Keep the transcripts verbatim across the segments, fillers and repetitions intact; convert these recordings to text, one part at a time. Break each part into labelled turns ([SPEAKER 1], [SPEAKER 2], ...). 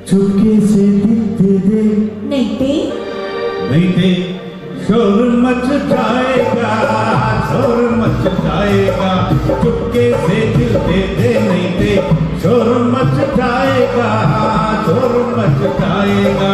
[SPEAKER 1] चुपके से दिल दे दे,
[SPEAKER 2] नहीं दे
[SPEAKER 1] नहीं दे शोर मच जाएगा, शोर मच जाएगा। चुपके से दिल दे दे, नहीं दे शोर मच जाएगा, शोर मच जाएगा।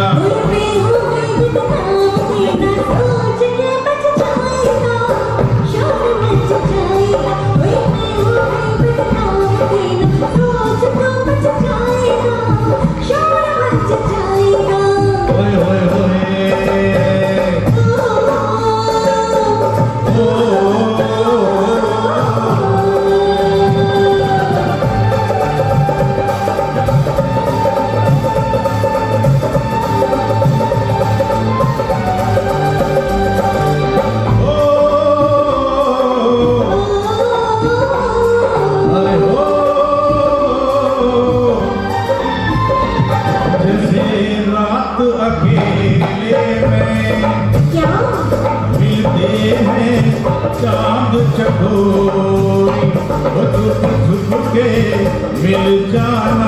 [SPEAKER 1] अकेले में
[SPEAKER 2] क्या
[SPEAKER 1] मिलते हैं चांद चकोरी, वो छुप छुप के मिल जाना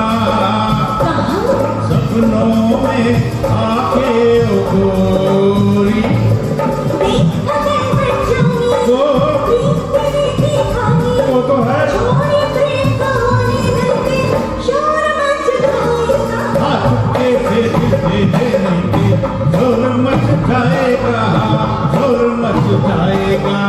[SPEAKER 1] सपनों में आके ओ गोरी। वो वो तो है शोर मच जाएगा, शोर मच जाएगा।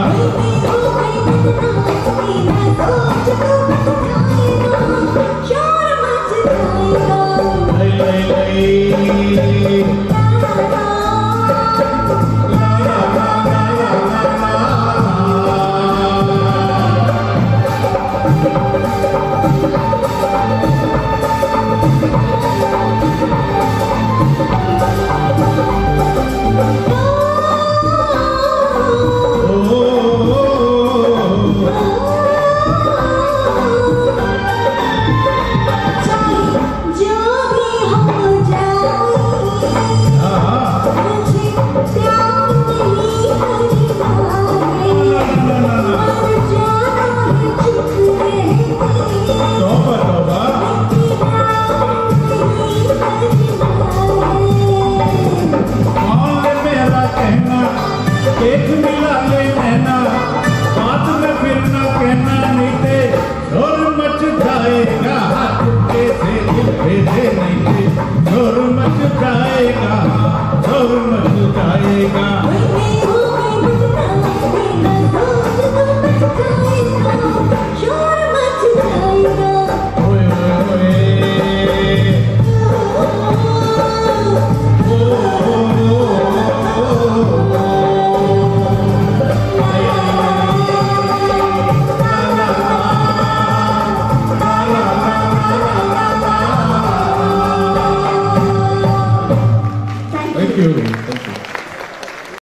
[SPEAKER 1] लई लई लई एक मिला ले नैना, बात में फिर ना कहना, नहीं दे शोर मच जाएगा। चुपके से दिल दे दे, नहीं दे शोर मच जाएगा, शोर मच जाएगा। ओए ओए Thank you.